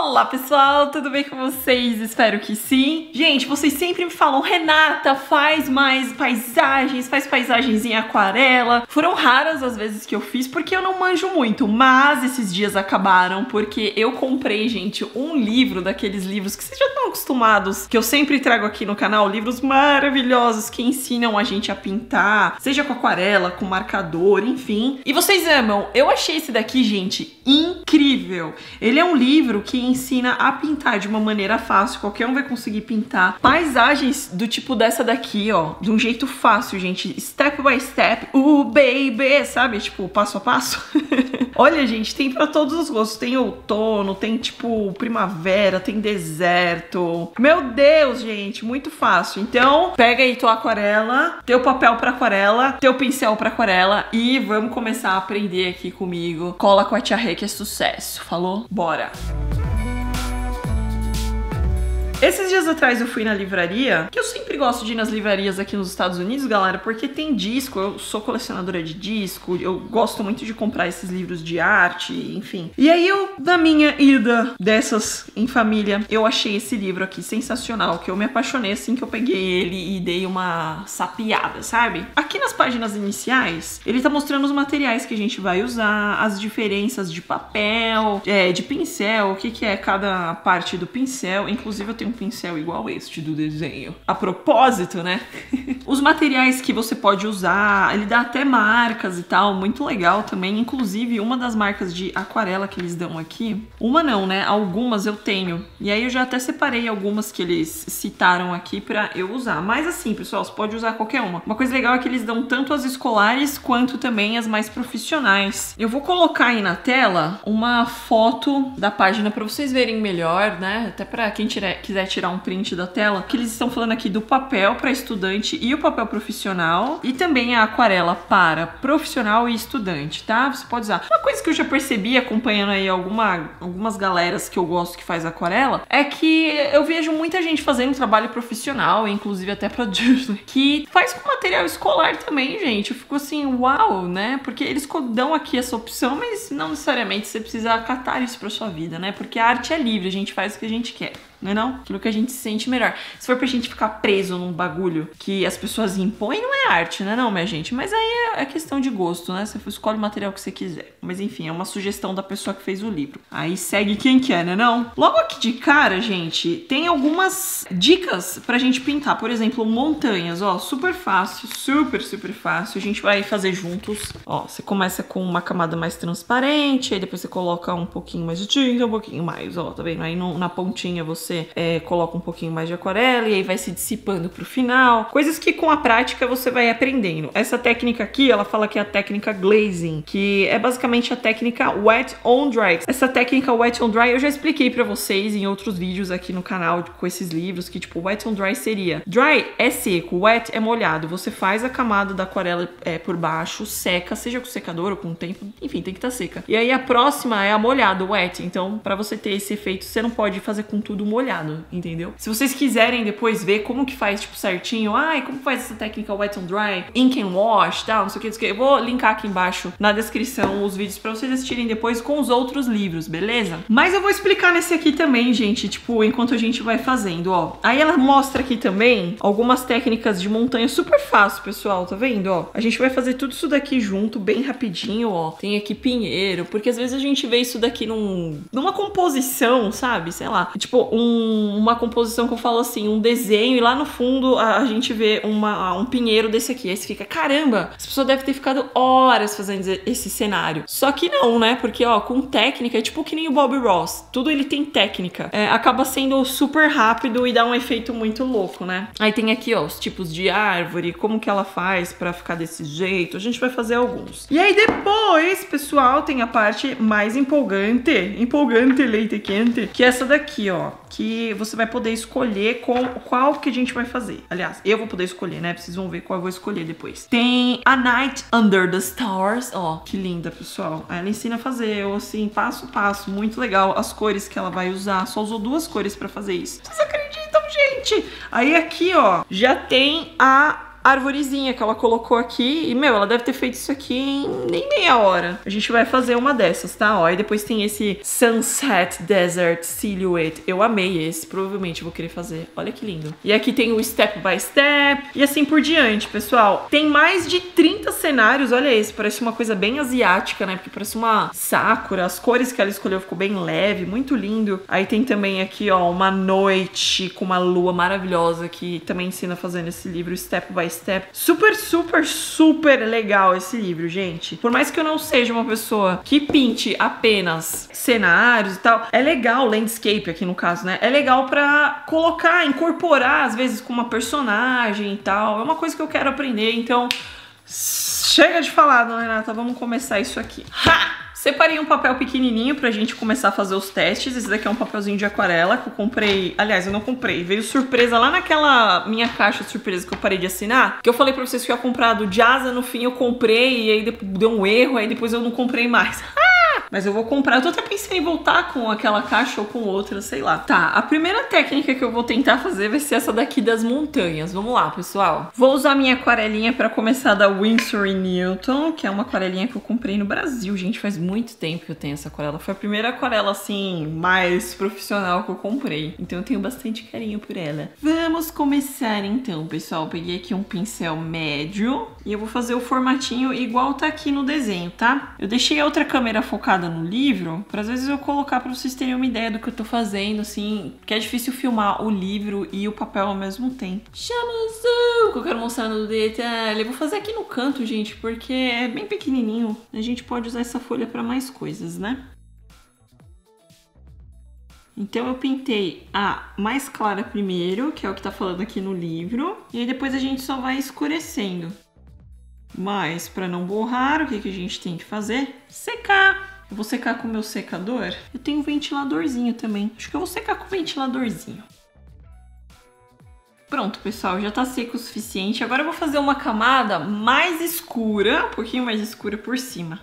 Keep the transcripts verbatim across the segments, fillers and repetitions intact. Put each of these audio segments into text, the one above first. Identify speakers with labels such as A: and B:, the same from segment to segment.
A: Olá pessoal, tudo bem com vocês? Espero que sim. Gente, vocês sempre me falam, Renata, faz mais paisagens, faz paisagens em aquarela. Foram raras as vezes que eu fiz porque eu não manjo muito, mas esses dias acabaram porque eu comprei, gente, um livro daqueles livros que vocês já estão acostumados, que eu sempre trago aqui no canal, livros maravilhosos que ensinam a gente a pintar, seja com aquarela, com marcador, enfim. E vocês amam. Eu achei esse daqui, gente, incrível. Ele é um livro que ensina a pintar de uma maneira fácil, qualquer um vai conseguir pintar paisagens do tipo dessa daqui, ó, de um jeito fácil, gente, step by step, uh, baby, sabe, tipo, passo a passo. Olha, gente, tem pra todos os gostos, tem outono, tem tipo primavera, tem deserto, meu Deus, gente, muito fácil. Então, pega aí tua aquarela, teu papel pra aquarela, teu pincel pra aquarela e vamos começar a aprender aqui comigo. Cola com a Tia Rê que é sucesso, falou? Bora! Esses dias atrás eu fui na livraria, que eu sempre gosto de ir nas livrarias aqui nos Estados Unidos, galera, porque tem disco, eu sou colecionadora de disco, eu gosto muito de comprar esses livros de arte, enfim. E aí eu, na minha ida dessas em família, eu achei esse livro aqui sensacional, que eu me apaixonei assim que eu peguei ele e dei uma sapiada, sabe? Aqui nas páginas iniciais, ele tá mostrando os materiais que a gente vai usar, as diferenças de papel, é, de pincel, o que que é cada parte do pincel, inclusive eu tenho um pincel igual este do desenho. A propósito, né? Os materiais que você pode usar, ele dá até marcas e tal, muito legal também. Inclusive, uma das marcas de aquarela que eles dão aqui, uma não, né? Algumas eu tenho. E aí eu já até separei algumas que eles citaram aqui pra eu usar. Mas assim, pessoal, você pode usar qualquer uma. Uma coisa legal é que eles dão tanto as escolares quanto também as mais profissionais. Eu vou colocar aí na tela uma foto da página pra vocês verem melhor, né? Até pra quem tiver, quiser tirar um print da tela, que eles estão falando aqui do papel para estudante e o papel profissional e também a aquarela para profissional e estudante, tá? Você pode usar. Uma coisa que eu já percebi acompanhando aí alguma, algumas galeras que eu gosto que faz aquarela é que eu vejo muita gente fazendo trabalho profissional, inclusive até pra Disney, que faz com material escolar também, gente. Eu fico assim, uau, né? Porque eles dão aqui essa opção, mas não necessariamente você precisa acatar isso pra sua vida, né? Porque a arte é livre, a gente faz o que a gente quer. Não é não? Aquilo que a gente se sente melhor. Se for pra gente ficar preso num bagulho que as pessoas impõem, não é arte, né não, minha gente? Mas aí é questão de gosto, né? Você escolhe o material que você quiser. Mas enfim, é uma sugestão da pessoa que fez o livro. Aí segue quem quer, né não? Logo aqui de cara, gente, tem algumas dicas pra gente pintar. Por exemplo, montanhas, ó, super fácil, super, super fácil. A gente vai fazer juntos. Ó, você começa com uma camada mais transparente, aí depois você coloca um pouquinho mais de tinta, um pouquinho mais, ó, tá vendo? Aí no, na pontinha você É, coloca um pouquinho mais de aquarela e aí vai se dissipando pro final. Coisas que com a prática você vai aprendendo. Essa técnica aqui, ela fala que é a técnica glazing, que é basicamente a técnica wet on dry. Essa técnica wet on dry eu já expliquei pra vocês em outros vídeos aqui no canal com esses livros, que tipo, wet on dry seria dry é seco, wet é molhado. Você faz a camada da aquarela é, por baixo, seca, seja com secador ou com tempo, enfim, tem que estar seca. E aí a próxima é a molhado, wet. Então, pra você ter esse efeito, você não pode fazer com tudo molhado. Molhado, entendeu? Se vocês quiserem depois ver como que faz, tipo, certinho, ai, como faz essa técnica wet on dry, ink and wash, tal, não sei o que, não sei o que, eu vou linkar aqui embaixo na descrição os vídeos pra vocês assistirem depois com os outros livros, beleza? Mas eu vou explicar nesse aqui também, gente, tipo, enquanto a gente vai fazendo, ó. Aí ela mostra aqui também algumas técnicas de montanha super fácil, pessoal, tá vendo, ó? A gente vai fazer tudo isso daqui junto, bem rapidinho, ó. Tem aqui pinheiro, porque às vezes a gente vê isso daqui num, numa composição, sabe? Sei lá, tipo, um uma composição que eu falo assim, um desenho, e lá no fundo a, a gente vê uma, um pinheiro desse aqui. Aí você fica, caramba, as pessoas devem ter ficado horas fazendo esse cenário. Só que não, né? Porque, ó, com técnica, é tipo que nem o Bob Ross. Tudo ele tem técnica. É, acaba sendo super rápido e dá um efeito muito louco, né? Aí tem aqui, ó, os tipos de árvore, como que ela faz pra ficar desse jeito. A gente vai fazer alguns. E aí depois, pessoal, tem a parte mais empolgante, empolgante, leite quente, que é essa daqui, ó. Que você vai poder escolher qual, qual que a gente vai fazer. Aliás, eu vou poder escolher, né? Vocês vão ver qual eu vou escolher depois. Tem A Night Under the Stars. Ó, que linda, pessoal. Ela ensina a fazer, eu, assim, passo a passo. Muito legal. As cores que ela vai usar. Só usou duas cores pra fazer isso. Vocês acreditam, gente? Aí aqui, ó, já tem a arvorezinha que ela colocou aqui. E, meu, ela deve ter feito isso aqui em nem meia hora. A gente vai fazer uma dessas, tá? Ó, e depois tem esse Sunset Desert Silhouette. Eu amei esse, provavelmente vou querer fazer. Olha que lindo. E aqui tem o Step by Step e assim por diante, pessoal. Tem mais de trinta cenários. Olha esse, parece uma coisa bem asiática, né? Porque parece uma sakura. As cores que ela escolheu ficou bem leve, muito lindo. Aí tem também aqui, ó, uma noite com uma lua maravilhosa que também ensina fazendo esse livro Step by Step. Super, super, super legal esse livro, gente. Por mais que eu não seja uma pessoa que pinte apenas cenários e tal, é legal, landscape aqui no caso, né? É legal pra colocar, incorporar às vezes com uma personagem e tal. É uma coisa que eu quero aprender, então chega de falar, dona Renata, vamos começar isso aqui. Ha! Separei um papel pequenininho pra gente começar a fazer os testes. Esse daqui é um papelzinho de aquarela que eu comprei. Aliás, eu não comprei. Veio surpresa lá naquela minha caixa de surpresa que eu parei de assinar. Que eu falei pra vocês que eu ia comprar do Jasa. No fim eu comprei e aí deu um erro. Aí depois eu não comprei mais. Mas eu vou comprar. Eu tô até pensando em voltar com aquela caixa ou com outra, sei lá. Tá, a primeira técnica que eu vou tentar fazer vai ser essa daqui das montanhas. Vamos lá, pessoal. Vou usar minha aquarelinha pra começar da Winsor e Newton, que é uma aquarelinha que eu comprei no Brasil. Gente, faz muito tempo que eu tenho essa aquarela. Foi a primeira aquarela, assim, mais profissional que eu comprei. Então eu tenho bastante carinho por ela. Vamos começar então, pessoal. Eu peguei aqui um pincel médio e eu vou fazer o formatinho igual tá aqui no desenho, tá? Eu deixei a outra câmera focada no livro, para às vezes eu colocar para vocês terem uma ideia do que eu tô fazendo, assim, que é difícil filmar o livro e o papel ao mesmo tempo. Chama-se, que eu quero mostrar no detalhe. Eu vou fazer aqui no canto, gente, porque é bem pequenininho. A gente pode usar essa folha para mais coisas, né? Então eu pintei a mais clara primeiro, que é o que tá falando aqui no livro, e aí depois a gente só vai escurecendo. Mas para não borrar, o que que a gente tem que fazer? Secar! Eu vou secar com o meu secador. Eu tenho um ventiladorzinho também. Acho que eu vou secar com o ventiladorzinho. Pronto, pessoal, já tá seco o suficiente. Agora eu vou fazer uma camada mais escura, um pouquinho mais escura por cima.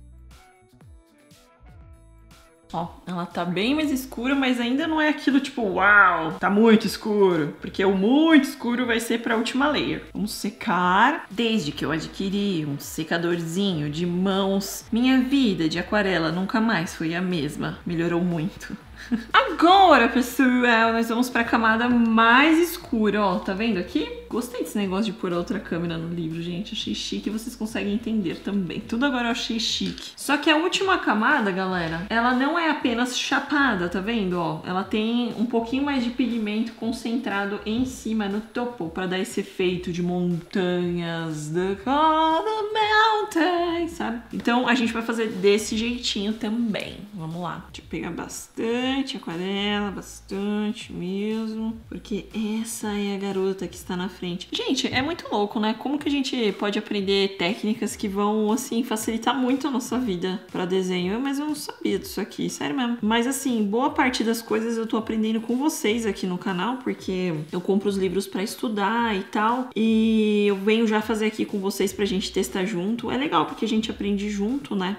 A: Ó, ela tá bem mais escura, mas ainda não é aquilo tipo, uau, tá muito escuro. Porque o muito escuro vai ser pra última layer. Vamos secar. Desde que eu adquiri um secadorzinho de mãos, minha vida de aquarela nunca mais foi a mesma. Melhorou muito. Agora, pessoal, nós vamos pra camada mais escura, ó, tá vendo aqui? Gostei desse negócio de pôr outra câmera no livro, gente, achei chique e vocês conseguem entender também. Tudo agora eu achei chique. Só que a última camada, galera, ela não é apenas chapada, tá vendo, ó? Ela tem um pouquinho mais de pigmento concentrado em cima, no topo, pra dar esse efeito de montanhas, the mountains, sabe? Então a gente vai fazer desse jeitinho também. Vamos lá, deixa eu pegar bastante aquarela, bastante mesmo, porque essa é a garota que está na frente. Gente, é muito louco, né? Como que a gente pode aprender técnicas que vão, assim, facilitar muito a nossa vida para desenho? Mas eu não sabia disso aqui, sério mesmo. Mas, assim, boa parte das coisas eu tô aprendendo com vocês aqui no canal, porque eu compro os livros para estudar e tal, e eu venho já fazer aqui com vocês pra gente testar junto. É legal, porque a gente aprende junto, né?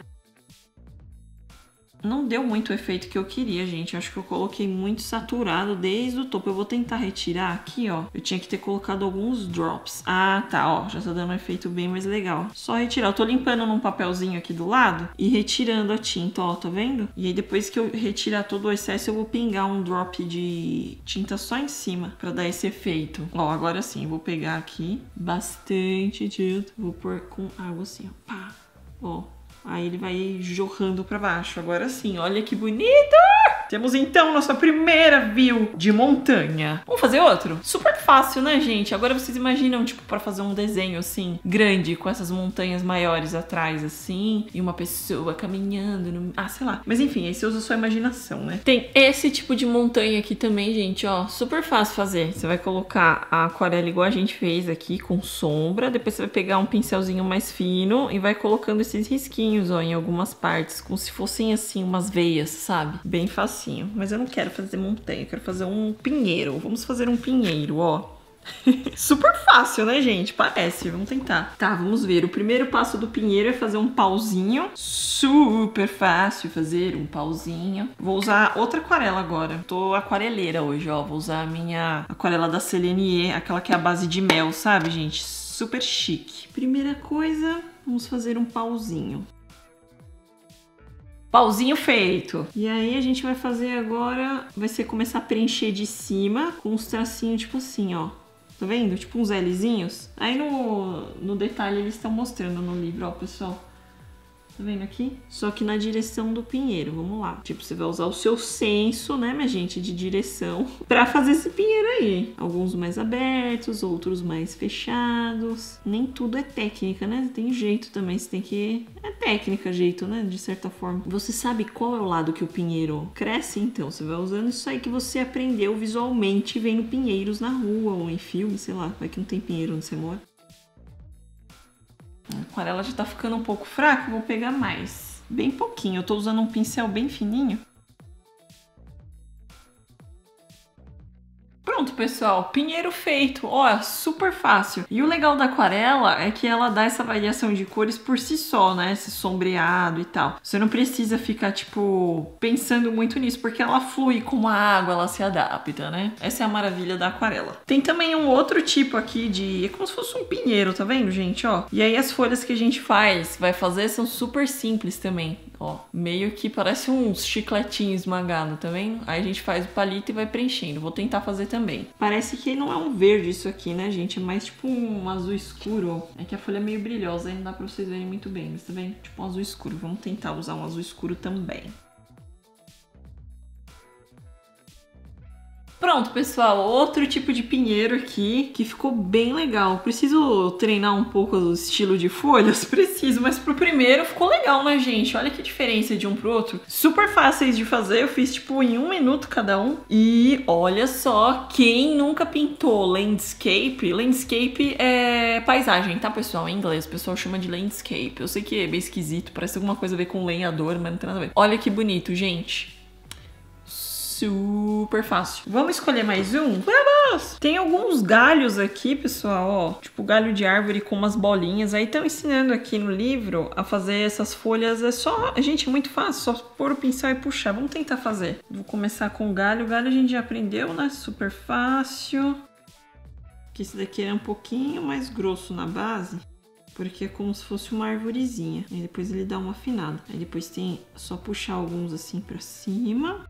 A: Não deu muito o efeito que eu queria, gente. Eu acho que eu coloquei muito saturado desde o topo. Eu vou tentar retirar aqui, ó. Eu tinha que ter colocado alguns drops. Ah, tá, ó. Já tá dando um efeito bem mais legal. Só retirar. Eu tô limpando num papelzinho aqui do lado e retirando a tinta, ó. Tá vendo? E aí depois que eu retirar todo o excesso, eu vou pingar um drop de tinta só em cima pra dar esse efeito. Ó, agora sim. Eu vou pegar aqui bastante tinta. Vou pôr com água assim, ó. Pá. Ó. Aí ele vai jorrando pra baixo. Agora sim, olha que bonito! Temos então nossa primeira view de montanha. Vamos fazer outro? Super fácil, né, gente? Agora vocês imaginam, tipo, pra fazer um desenho, assim, grande, com essas montanhas maiores atrás, assim, e uma pessoa caminhando no... Ah, sei lá. Mas enfim, aí você usa a sua imaginação, né? Tem esse tipo de montanha aqui também, gente, ó. Super fácil fazer. Você vai colocar a aquarela igual a gente fez aqui, com sombra. Depois você vai pegar um pincelzinho mais fino e vai colocando esses risquinhos, ó, em algumas partes, como se fossem, assim, umas veias, sabe? Bem fácil. Mas eu não quero fazer montanha, eu quero fazer um pinheiro. Vamos fazer um pinheiro, ó. Super fácil, né, gente? Parece, vamos tentar. Tá, vamos ver. O primeiro passo do pinheiro é fazer um pauzinho. Super fácil fazer um pauzinho. Vou usar outra aquarela agora. Tô aquareleira hoje, ó. Vou usar a minha aquarela da Selenie, aquela que é a base de mel, sabe, gente? super chique. Primeira coisa, vamos fazer um pauzinho. Pauzinho feito. E aí a gente vai fazer agora, vai ser começar a preencher de cima com uns tracinhos tipo assim, ó. Tá vendo? Tipo uns Lzinhos. Aí no, no detalhe eles estão mostrando no livro, ó, pessoal. Tá vendo aqui? Só que na direção do pinheiro, vamos lá. Tipo, você vai usar o seu senso, né, minha gente, de direção pra fazer esse pinheiro aí. Alguns mais abertos, outros mais fechados. Nem tudo é técnica, né? Tem jeito também, você tem que... É técnica, jeito, né, de certa forma. Você sabe qual é o lado que o pinheiro cresce? Então, você vai usando isso aí que você aprendeu visualmente vendo pinheiros na rua ou em filme, sei lá. Vai que não tem pinheiro onde você mora. A aquarela já tá ficando um pouco fraca, vou pegar mais. Bem pouquinho, eu tô usando um pincel bem fininho. Pronto, pessoal, pinheiro feito, ó, super fácil. E o legal da aquarela é que ela dá essa variação de cores por si só, né, esse sombreado e tal. Você não precisa ficar, tipo, pensando muito nisso, porque ela flui com a água, ela se adapta, né? Essa é a maravilha da aquarela. Tem também um outro tipo aqui de... é como se fosse um pinheiro, tá vendo, gente, ó? E aí as folhas que a gente faz, vai fazer, são super simples também. Ó, meio que parece uns chicletinhos esmagados, tá vendo? Aí a gente faz o palito e vai preenchendo. Vou tentar fazer também. Parece que não é um verde isso aqui, né, gente? É mais tipo um azul escuro. É que a folha é meio brilhosa, aí não dá pra vocês verem muito bem. Mas tá vendo? Tipo um azul escuro. Vamos tentar usar um azul escuro também. Pronto, pessoal, outro tipo de pinheiro aqui, que ficou bem legal. Preciso treinar um pouco o estilo de folhas? Preciso, mas pro primeiro ficou legal, né, gente? Olha que diferença de um pro outro. Super fáceis de fazer, eu fiz, tipo, em um minuto cada um. E olha só, quem nunca pintou landscape? Landscape é paisagem, tá, pessoal? Em inglês, o pessoal chama de landscape. Eu sei que é bem esquisito, parece alguma coisa a ver com lenhador, mas não tem nada a ver. Olha que bonito, gente. Super fácil. Vamos escolher mais um? Vamos! Tem alguns galhos aqui, pessoal, ó. Tipo galho de árvore com umas bolinhas. Aí estão ensinando aqui no livro a fazer essas folhas. É só... Gente, é muito fácil. Só pôr o pincel e puxar. Vamos tentar fazer. Vou começar com o galho. O galho a gente já aprendeu, né? Super fácil. Que esse daqui é um pouquinho mais grosso na base. Porque é como se fosse uma arvorezinha. Aí depois ele dá uma afinada. Aí depois tem só puxar alguns assim pra cima.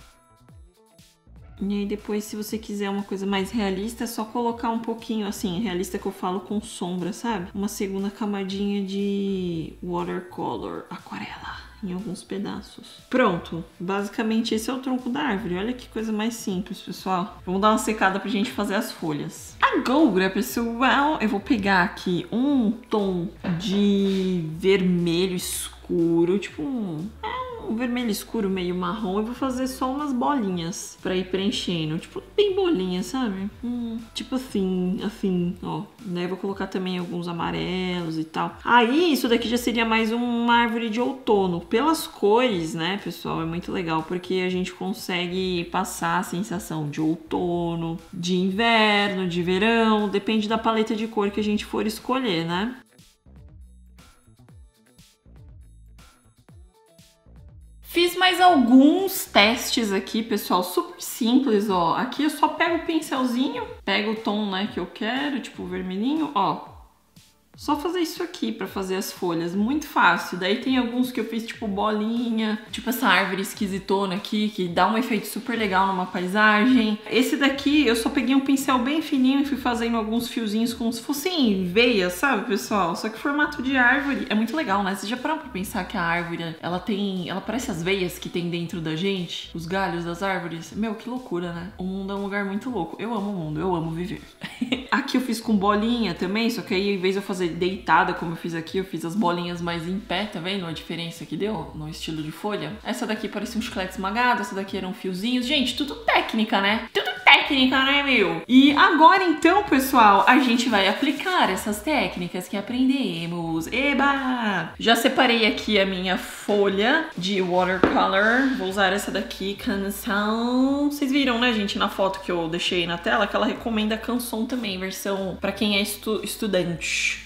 A: E aí depois, se você quiser uma coisa mais realista, é só colocar um pouquinho, assim, realista que eu falo com sombra, sabe? Uma segunda camadinha de watercolor, aquarela, em alguns pedaços. Pronto, basicamente esse é o tronco da árvore. Olha que coisa mais simples, pessoal. Vamos dar uma secada pra gente fazer as folhas. Agora, pessoal, eu vou pegar aqui um tom de vermelho escuro, tipo um... um vermelho escuro, meio marrom, e vou fazer só umas bolinhas pra ir preenchendo, tipo, bem bolinha, sabe? Hum, tipo assim, assim, ó. Né? Vou colocar também alguns amarelos e tal. Aí, isso daqui já seria mais uma árvore de outono. Pelas cores, né, pessoal, é muito legal, porque a gente consegue passar a sensação de outono, de inverno, de verão, depende da paleta de cor que a gente for escolher, né? Fiz mais alguns testes aqui, pessoal, super simples, ó. Aqui eu só pego o pincelzinho, pego o tom, né, que eu quero, tipo o vermelhinho, ó. Só fazer isso aqui pra fazer as folhas, muito fácil. Daí tem alguns que eu fiz tipo bolinha, tipo essa árvore esquisitona aqui, que dá um efeito super legal numa paisagem. Esse daqui eu só peguei um pincel bem fininho e fui fazendo alguns fiozinhos como se fossem veias, sabe, pessoal? Só que formato de árvore é muito legal, né? Vocês já pararam pra pensar que a árvore, ela tem... ela parece as veias que tem dentro da gente? Os galhos das árvores? Meu, que loucura, né? O mundo é um lugar muito louco. Eu amo o mundo, eu amo viver. Aqui eu fiz com bolinha também, só que aí em vez de eu fazer deitada, como eu fiz aqui, eu fiz as bolinhas mais em pé, tá vendo a diferença que deu no estilo de folha? Essa daqui parecia um chiclete esmagado, essa daqui eram fiozinhos. Gente, tudo técnica, né? Tudo técnica, né, meu? E agora, então, pessoal, a gente vai aplicar essas técnicas que aprendemos. Eba! Já separei aqui a minha folha de watercolor. Vou usar essa daqui, Canson. Vocês viram, né, gente, na foto que eu deixei na tela, que ela recomenda Canson também, versão pra quem é estu estudante.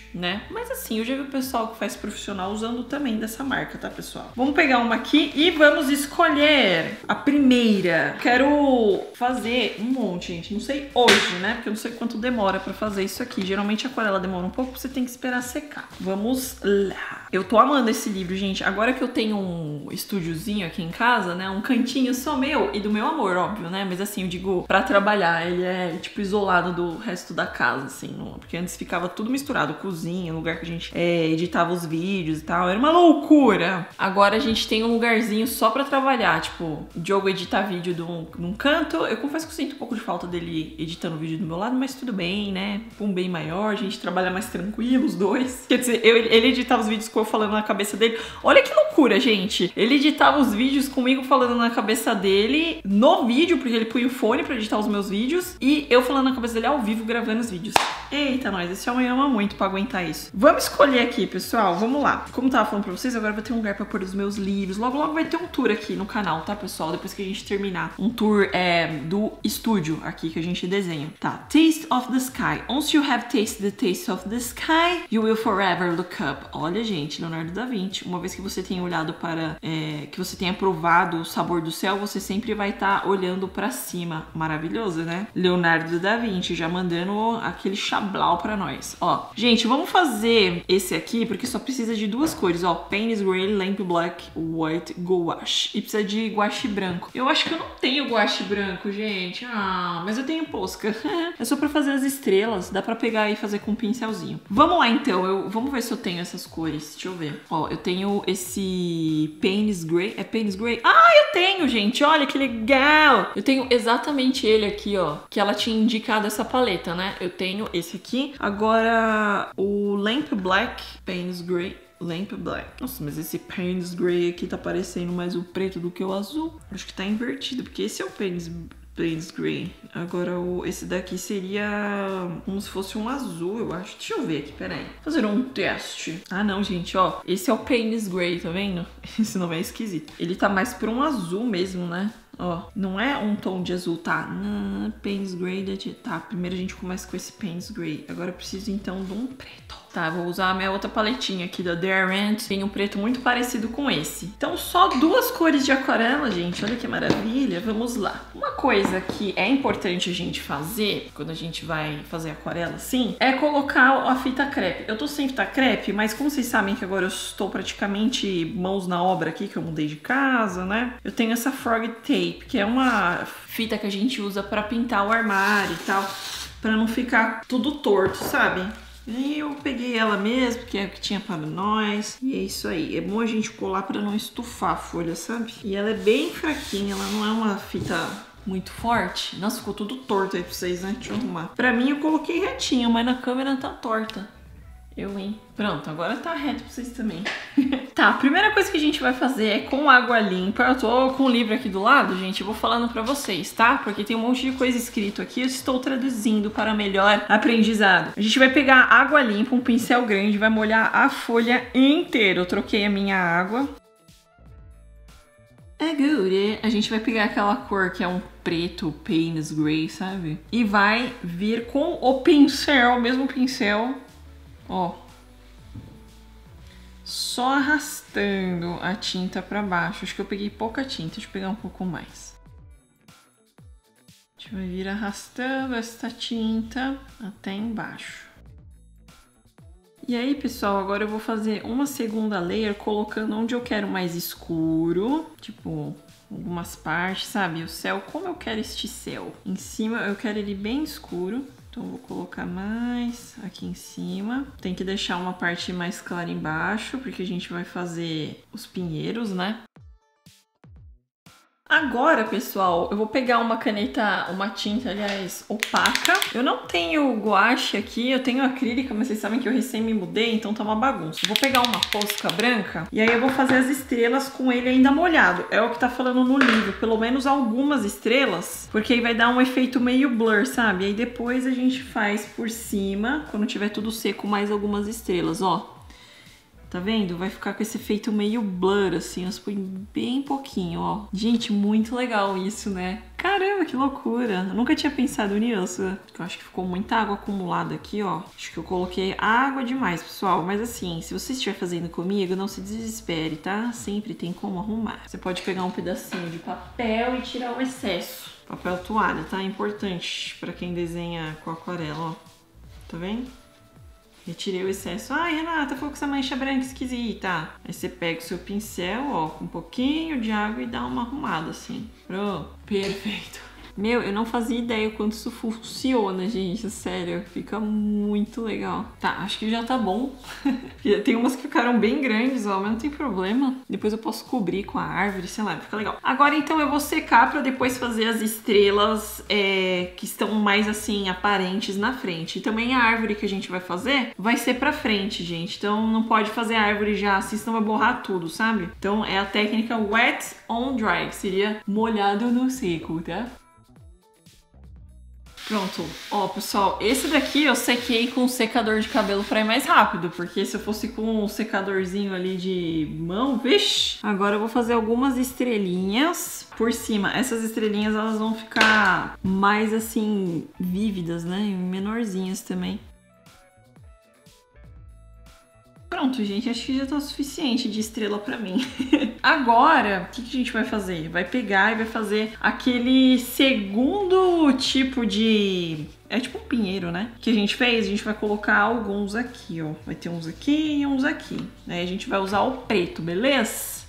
A: né? Mas assim, eu já vi o pessoal que faz profissional usando também dessa marca, tá, pessoal? Vamos pegar uma aqui e vamos escolher a primeira. Quero fazer um monte, gente. Não sei hoje, né? Porque eu não sei quanto demora pra fazer isso aqui. Geralmente a aquarela demora um pouco, você tem que esperar secar. Vamos lá. Eu tô amando esse livro, gente. Agora que eu tenho um estúdiozinho aqui em casa, né? Um cantinho só meu e do meu amor, óbvio, né? Mas assim, eu digo, pra trabalhar, ele é, tipo, isolado do resto da casa, assim. Não, porque antes ficava tudo misturado. Cozinha, lugar que a gente é, editava os vídeos e tal. Era uma loucura. Agora a gente tem um lugarzinho só pra trabalhar. Tipo, o Diogo editar vídeo de um, num canto. Eu confesso que eu sinto um pouco de falta dele editando vídeo do meu lado, mas tudo bem, né? Um bem maior, a gente trabalha mais tranquilo, os dois. Quer dizer, eu, ele editava os vídeos com eu falando na cabeça dele. Olha que loucura, gente. Ele editava os vídeos comigo falando na cabeça dele no vídeo, porque ele punha o fone pra editar os meus vídeos, e eu falando na cabeça dele ao vivo, gravando os vídeos. Eita, nós, esse homem ama muito pra aguentar isso. Vamos escolher aqui, pessoal. Vamos lá. Como eu tava falando pra vocês, agora vai ter um lugar pra pôr os meus livros. Logo, logo vai ter um tour aqui no canal, tá, pessoal? Depois que a gente terminar. Um tour é, do estúdio aqui que a gente desenha. Tá. Taste of the Sky. Once you have tasted the taste of the sky, you will forever look up. Olha, gente, Leonardo da Vinci. Uma vez que você tenha olhado para... É, que você tenha provado o sabor do céu, você sempre vai estar tá olhando pra cima. Maravilhoso, né? Leonardo da Vinci já mandando aquele chablau pra nós. Ó, gente, vamos fazer esse aqui porque só precisa de duas cores, ó. Payne's Grey, Lamp Black, White, Gouache. E precisa de guache branco. Eu acho que eu não tenho guache branco, gente. Ah, mas eu tenho Posca. É só pra fazer as estrelas. Dá pra pegar e fazer com um pincelzinho. Vamos lá, então. Eu, vamos ver se eu tenho essas cores. Deixa eu ver. Ó, eu tenho esse Payne's Grey. É Payne's Grey? Ah, eu tenho, gente. Olha que legal. Eu tenho exatamente ele aqui, ó. Que ela tinha indicado essa paleta, né? Eu tenho esse aqui. Agora, o Lamp Black, Payne's Grey. Lamp Black. Nossa, mas esse Payne's Grey aqui tá parecendo mais o preto do que o azul. Acho que tá invertido, porque esse é o Payne's Payne's Grey. Agora, o, esse daqui seria como se fosse um azul, eu acho. Deixa eu ver aqui, peraí. Fazer um teste. Ah, não, gente, ó. Esse é o Payne's Grey, tá vendo? Esse nome é esquisito. Ele tá mais pra um azul mesmo, né? Ó, não é um tom de azul, tá? Não, Payne's Grey, tá, primeiro a gente começa com esse Payne's Grey. Agora eu preciso, então, de um preto. Tá, vou usar a minha outra paletinha aqui da Dare Ant. Tem um preto muito parecido com esse. Então, só duas cores de aquarela, gente. Olha que maravilha. Vamos lá. Uma coisa que é importante a gente fazer, quando a gente vai fazer aquarela assim, é colocar a fita crepe. Eu tô sem fita crepe, mas como vocês sabem que agora eu estou praticamente mãos na obra aqui, que eu mudei de casa, né? Eu tenho essa Frog Tape, que é uma fita que a gente usa pra pintar o armário e tal, pra não ficar tudo torto, sabe? E eu peguei ela mesmo, que é o que tinha para nós. E é isso aí. É bom a gente colar para não estufar a folha, sabe? E ela é bem fraquinha, ela não é uma fita muito forte. Nossa, ficou tudo torto aí pra vocês, né? Deixa eu arrumar. Pra mim eu coloquei retinho, mas na câmera tá torta. Eu, hein? Pronto, agora tá reto pra vocês também. Tá, a primeira coisa que a gente vai fazer é com água limpa. Eu tô com o livro aqui do lado, gente, eu vou falando pra vocês, tá? Porque tem um monte de coisa escrito aqui, eu estou traduzindo para melhor aprendizado. A gente vai pegar água limpa, um pincel grande, vai molhar a folha inteira. Eu troquei a minha água. É good. A gente vai pegar aquela cor que é um preto, Payne's Grey, sabe? E vai vir com o pincel, o mesmo pincel, ó, só arrastando a tinta pra baixo. Acho que eu peguei pouca tinta, deixa eu pegar um pouco mais. A gente vai vir arrastando essa tinta até embaixo. E aí, pessoal, agora eu vou fazer uma segunda layer colocando onde eu quero mais escuro, tipo algumas partes, sabe? O céu, como eu quero este céu. Em cima eu quero ele bem escuro. Então, vou colocar mais aqui em cima. Tem que deixar uma parte mais clara embaixo, porque a gente vai fazer os pinheiros, né? Agora, pessoal, eu vou pegar uma caneta, uma tinta, aliás, opaca. Eu não tenho guache aqui, eu tenho acrílica, mas vocês sabem que eu recém me mudei, então tá uma bagunça. Eu vou pegar uma Posca branca e aí eu vou fazer as estrelas com ele ainda molhado. É o que tá falando no livro, pelo menos algumas estrelas, porque aí vai dar um efeito meio blur, sabe? Aí depois a gente faz por cima, quando tiver tudo seco, mais algumas estrelas, ó. Tá vendo? Vai ficar com esse efeito meio blur, assim. Nós põe bem pouquinho, ó. Gente, muito legal isso, né? Caramba, que loucura. Eu nunca tinha pensado nisso. Eu acho que ficou muita água acumulada aqui, ó. Acho que eu coloquei água demais, pessoal. Mas assim, se você estiver fazendo comigo, não se desespere, tá? Sempre tem como arrumar. Você pode pegar um pedacinho de papel e tirar o excesso. Papel toalha, tá? Importante pra quem desenha com aquarela, ó. Tá vendo? Retirei o excesso. Ai, Renata, ficou com essa mancha branca esquisita. Aí você pega o seu pincel, ó, com um pouquinho de água e dá uma arrumada, assim. Pronto. Perfeito. Meu, eu não fazia ideia o quanto isso funciona, gente. Sério, fica muito legal. Tá, acho que já tá bom. Tem umas que ficaram bem grandes, ó, mas não tem problema. Depois eu posso cobrir com a árvore, sei lá, fica legal. Agora, então, eu vou secar pra depois fazer as estrelas é, que estão mais, assim, aparentes na frente. E também a árvore que a gente vai fazer vai ser pra frente, gente. Então, não pode fazer a árvore já assim, senão vai borrar tudo, sabe? Então, é a técnica wet on dry, que seria molhado no seco, tá? Pronto. Ó, pessoal, esse daqui eu sequei com um secador de cabelo pra ir mais rápido, porque se eu fosse com um secadorzinho ali de mão, vixe! Agora eu vou fazer algumas estrelinhas por cima. Essas estrelinhas, elas vão ficar mais, assim, vívidas, né? E menorzinhas também. Pronto, gente, acho que já tá o suficiente de estrela pra mim. Agora, o que, que a gente vai fazer? Vai pegar e vai fazer aquele segundo tipo de... É tipo um pinheiro, né? Que a gente fez, a gente vai colocar alguns aqui, ó. Vai ter uns aqui e uns aqui. Aí a gente vai usar o preto, beleza?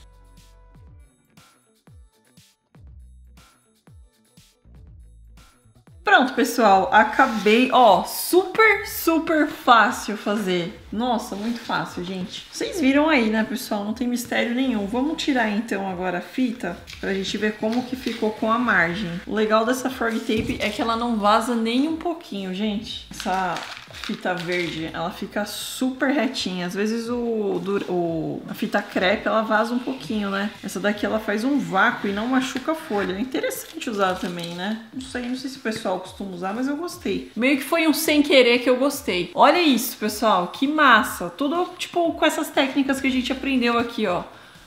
A: Pronto, pessoal, acabei, ó, super, super fácil fazer. Nossa, muito fácil, gente. Vocês viram aí, né, pessoal? Não tem mistério nenhum. Vamos tirar, então, agora a fita pra gente ver como que ficou com a margem. O legal dessa frog tape é que ela não vaza nem um pouquinho, gente. Essa fita verde, ela fica super retinha. Às vezes o, o, a fita crepe, ela vaza um pouquinho, né? Essa daqui, ela faz um vácuo e não machuca a folha. É interessante usar também, né? Não sei, não sei se o pessoal costuma usar, mas eu gostei. Meio que foi um sem querer que eu gostei. Olha isso, pessoal, que massa. Tudo, tipo, com essas técnicas que a gente aprendeu aqui, ó.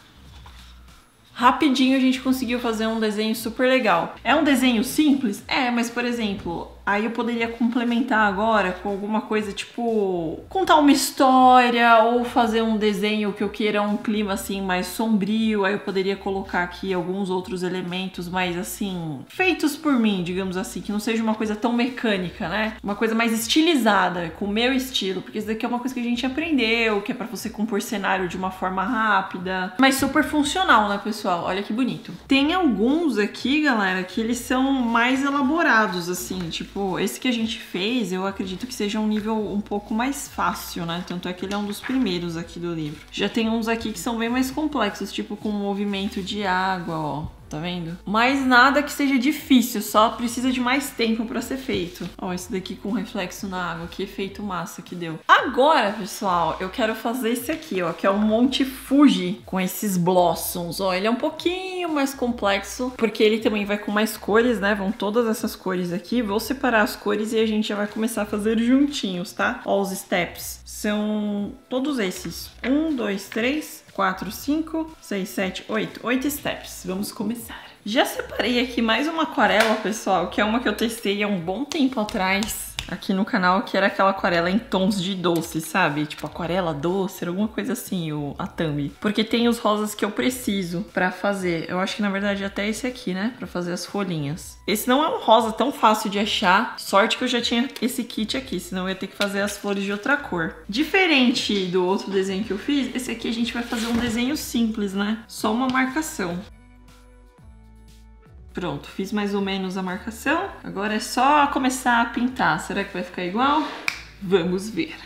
A: Rapidinho a gente conseguiu fazer um desenho super legal. É um desenho simples? É, mas, por exemplo, aí eu poderia complementar agora com alguma coisa tipo contar uma história ou fazer um desenho que eu queira um clima assim mais sombrio. Aí eu poderia colocar aqui alguns outros elementos mais assim feitos por mim, digamos assim, que não seja uma coisa tão mecânica, né? Uma coisa mais estilizada, com o meu estilo, porque isso daqui é uma coisa que a gente aprendeu, que é pra você compor cenário de uma forma rápida, mas super funcional, né, pessoal? Olha que bonito. Tem alguns aqui, galera, que eles são mais elaborados, assim, tipo, esse que a gente fez, eu acredito que seja um nível um pouco mais fácil, né? Tanto é que ele é um dos primeiros aqui do livro. Já tem uns aqui que são bem mais complexos, tipo com movimento de água, ó. Tá vendo? Mas nada que seja difícil, só precisa de mais tempo pra ser feito. Ó, esse daqui com reflexo na água, que efeito massa que deu. Agora, pessoal, eu quero fazer esse aqui, ó, que é o Monte Fuji com esses blossoms. Ó, ele é um pouquinho mais complexo, porque ele também vai com mais cores, né? Vão todas essas cores aqui. Vou separar as cores e a gente já vai começar a fazer juntinhos, tá? Ó, os steps. São todos esses. Um, dois, três... quatro, cinco, seis, sete, oito. oito steps. Vamos começar. Já separei aqui mais uma aquarela, pessoal, que é uma que eu testei há um bom tempo atrás aqui no canal, que era aquela aquarela em tons de doce, sabe? Tipo aquarela doce, alguma coisa assim, o, a thumb. Porque tem os rosas que eu preciso pra fazer. Eu acho que na verdade até esse aqui, né? Pra fazer as folhinhas. Esse não é um rosa tão fácil de achar. Sorte que eu já tinha esse kit aqui, senão eu ia ter que fazer as flores de outra cor. Diferente do outro desenho que eu fiz, esse aqui a gente vai fazer um desenho simples, né? Só uma marcação. Pronto, fiz mais ou menos a marcação. Agora é só começar a pintar. Será que vai ficar igual? Vamos ver.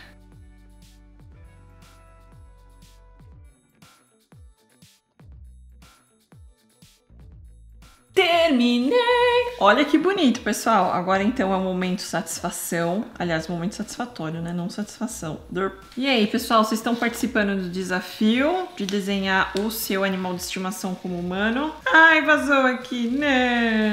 A: Terminei! Olha que bonito, pessoal. Agora então é o momento satisfação. Aliás, momento satisfatório, né? Não satisfação. E aí, pessoal, vocês estão participando do desafio de desenhar o seu animal de estimação como humano? Ai, vazou aqui. Não! Eu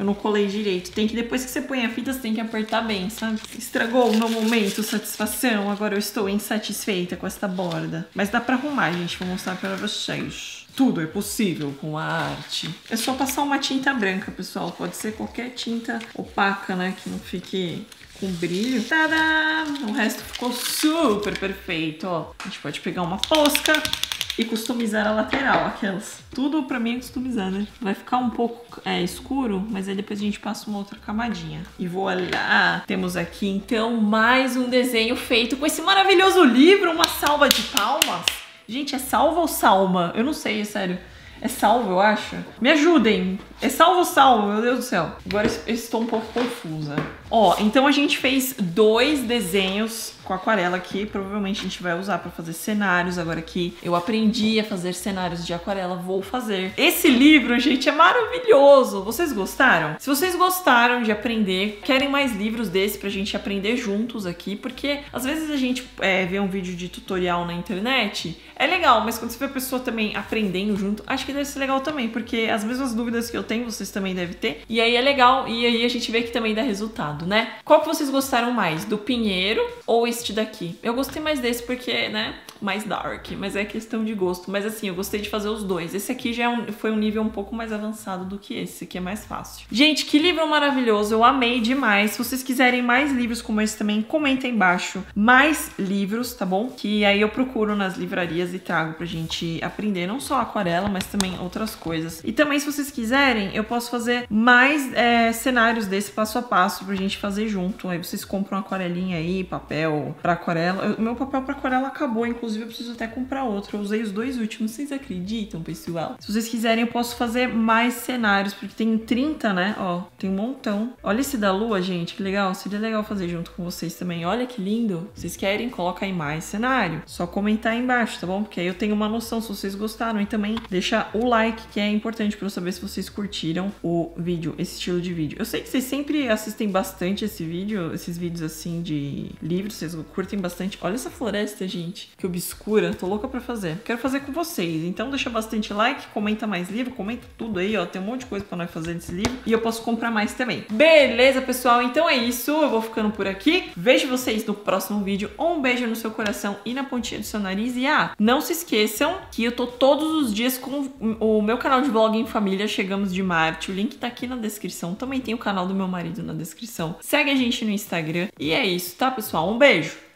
A: não colei direito. Tem que, depois que você põe a fita, você tem que apertar bem, sabe? Estragou o meu momento, satisfação. Agora eu estou insatisfeita com esta borda. Mas dá pra arrumar, gente. Vou mostrar pra vocês. Tudo é possível com a arte. É só passar uma tinta branca, pessoal. Pode ser qualquer tinta opaca, né? Que não fique com brilho. Tadá! O resto ficou super perfeito, ó. A gente pode pegar uma fosca e customizar a lateral, aquelas. Tudo pra mim é customizar, né? Vai ficar um pouco é, escuro, mas aí depois a gente passa uma outra camadinha. E voilá! Temos aqui, então, mais um desenho feito com esse maravilhoso livro. Uma salva de palmas. Gente, é salva ou salma? Eu não sei, é sério. É salvo, eu acho. Me ajudem. É salvo ou salvo? Meu Deus do céu. Agora eu estou um pouco confusa. Ó, então a gente fez dois desenhos com aquarela aqui. Provavelmente a gente vai usar pra fazer cenários. Agora que eu aprendi a fazer cenários de aquarela, vou fazer. Esse livro, gente, é maravilhoso. Vocês gostaram? Se vocês gostaram de aprender, querem mais livros desse pra gente aprender juntos aqui, porque às vezes a gente é, vê um vídeo de tutorial na internet, é legal, mas quando você vê a pessoa também aprendendo junto, acho que deve ser legal também, porque as mesmas dúvidas que eu tenho, vocês também devem ter. E aí é legal, e aí a gente vê que também dá resultado, né? Qual que vocês gostaram mais? Do Pinheiro ou este daqui? Eu gostei mais desse porque, né, mais dark, mas é questão de gosto. Mas assim, eu gostei de fazer os dois. Esse aqui já é um, foi um nível um pouco mais avançado do que esse. Esse aqui é mais fácil. Gente, que livro maravilhoso. Eu amei demais. Se vocês quiserem mais livros como esse também, comentem embaixo mais livros, tá bom? Que aí eu procuro nas livrarias e trago pra gente aprender não só aquarela, mas também outras coisas. E também, se vocês quiserem, eu posso fazer mais é, cenários desse passo a passo pra gente fazer junto. Aí vocês compram aquarelinha aí, papel pra aquarela. O meu papel pra aquarela acabou, inclusive eu preciso até comprar outro. Eu usei os dois últimos, vocês acreditam, pessoal? Se vocês quiserem, eu posso fazer mais cenários, porque tem trinta, né? Ó, tem um montão. Olha esse da lua, gente, que legal. Seria legal fazer junto com vocês também. Olha que lindo. Vocês querem? Coloca aí mais cenário. Só comentar aí embaixo, tá bom? Porque aí eu tenho uma noção se vocês gostaram. E também deixa o like, que é importante pra eu saber se vocês curtiram o vídeo, esse estilo de vídeo. Eu sei que vocês sempre assistem bastante esse vídeo, esses vídeos assim de livros, vocês curtem bastante. Olha essa floresta, gente, que obscura. Tô louca pra fazer. Quero fazer com vocês. Então deixa bastante like, comenta mais livro, comenta tudo aí, ó. Tem um monte de coisa pra nós fazer nesse livro. E eu posso comprar mais também. Beleza, pessoal? Então é isso. Eu vou ficando por aqui. Vejo vocês no próximo vídeo. Um beijo no seu coração e na pontinha do seu nariz. E ah, não se esqueçam que eu tô todos os dias com o meu canal de vlog em família. Chegamos de Marte. O link tá aqui na descrição. Também tem o canal do meu marido na descrição. Segue a gente no Instagram. E é isso, tá, pessoal? Um beijo!